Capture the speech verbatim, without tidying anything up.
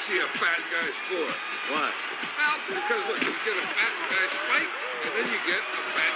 see a fat guy score? Why? Well, because look, you get a fat guy spike, and then you get a fat